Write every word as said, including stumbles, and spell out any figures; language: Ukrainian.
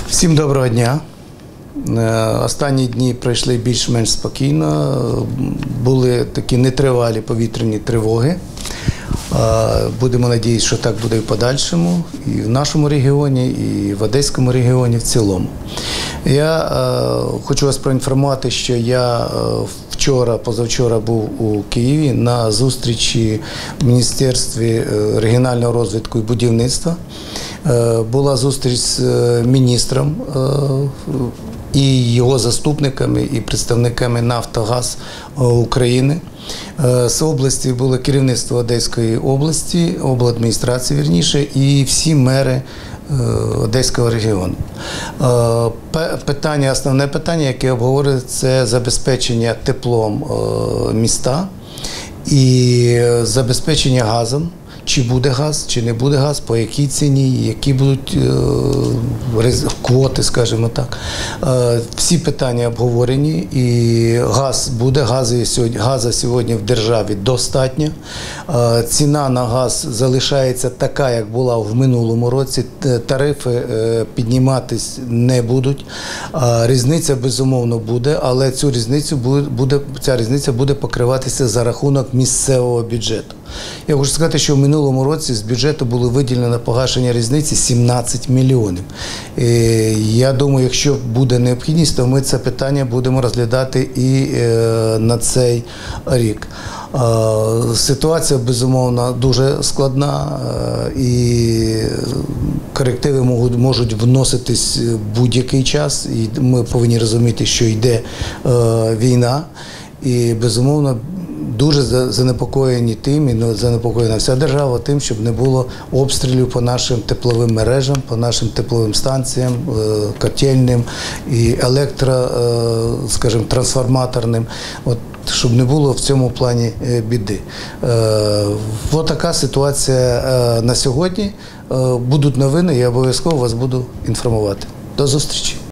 Всім доброго дня. Останні дні пройшли більш-менш спокійно. Були такі нетривалі повітряні тривоги. Будемо сподіватися, що так буде і в подальшому, і в нашому регіоні, і в Одеському регіоні в цілому. Я хочу вас проінформувати, що я вчора, позавчора був у Києві на зустрічі в Міністерстві регіонального розвитку і будівництва. Була зустріч з міністром і його заступниками, і представниками «Нафтогаз України». З області було керівництво Одеської області, обладміністрації, вірніше, і всі мери Одеського регіону. Питання, основне питання, яке обговорюється, це забезпечення теплом міста і забезпечення газом. Чи буде газ, чи не буде газ, по якій ціні, які будуть е, квоти, скажімо так. Е, всі питання обговорені, і газ буде, газу сьогодні, газу сьогодні в державі достатньо. Е, ціна на газ залишається така, як була в минулому році, тарифи е, підніматись не будуть. Е, різниця, безумовно, буде, але цю різницю буде, ця різниця буде покриватися за рахунок місцевого бюджету. Я хочу сказати, що в минулому році з бюджету було виділено на погашення різниці сімнадцять мільйонів. Я думаю, якщо буде необхідність, то ми це питання будемо розглядати і на цей рік. Ситуація, безумовно, дуже складна, і корективи можуть вноситись в будь-який час. І ми повинні розуміти, що йде війна, і, безумовно, дуже занепокоєні тим, і занепокоєна вся держава тим, щоб не було обстрілів по нашим тепловим мережам, по нашим тепловим станціям, котельним і електро, скажімо, трансформаторним, от, щоб не було в цьому плані біди. Ось така ситуація на сьогодні. Будуть новини, я обов'язково вас буду інформувати. До зустрічі.